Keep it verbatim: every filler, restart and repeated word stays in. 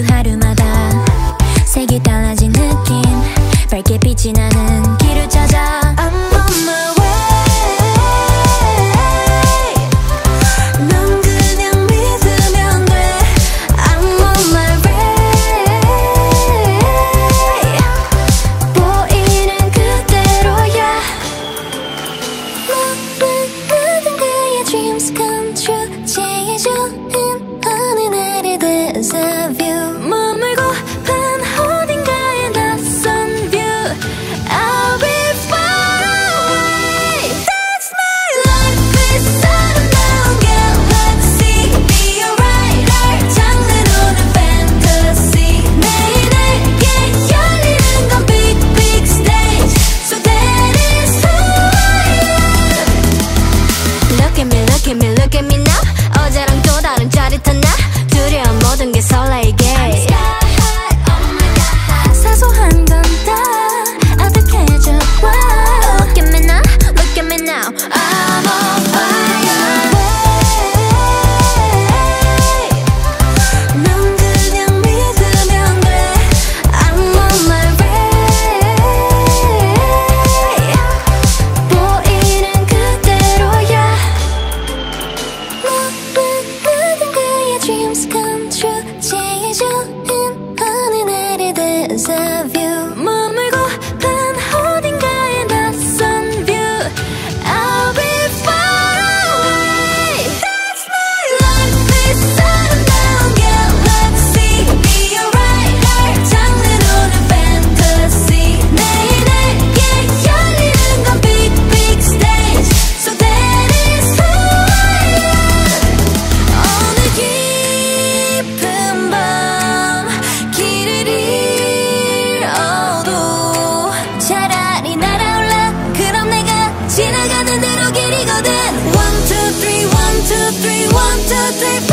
하루마다 색이 달라진 느낌 밝게 빛이 나는 길을 찾아 I'm on my way 넌 그냥 믿으면 돼 I'm on my way 보이는 그대로야 모든 그의 dreams come true 제일 좋은 어느 날의 데ja vu 머물고픈 어딘가의 낯선 view I'll be far away That's my life is 아름다운 galaxy Be alright 날 장르로는 fantasy 매일에게 열리는 건 big big stage So that is who I am Look at me look at me look at me now 어제랑 또 다른 짜릿한 나 두려운 모든 게 설레게 사소한 건 다 어떡해줘 Look at me now, look at me now I'm on fire 넌 그냥 믿으면 돼 I'm on my way 보이는 그대로야 모든 그의 dreams come true 제일 좋은 어느 날의 deja vu 머물고픈 어딘가의 낯선 view I'll be far away That's my life is 아름다운 galaxy Be alright 날 장르로는 fantasy 매일에게 열리는 건 big big stage So that is who I am 오늘 깊은 밤 길을 잃어도 차라리 날아올라 그럼 내가 지나가는 대로 길이거든 One two three one two three one two three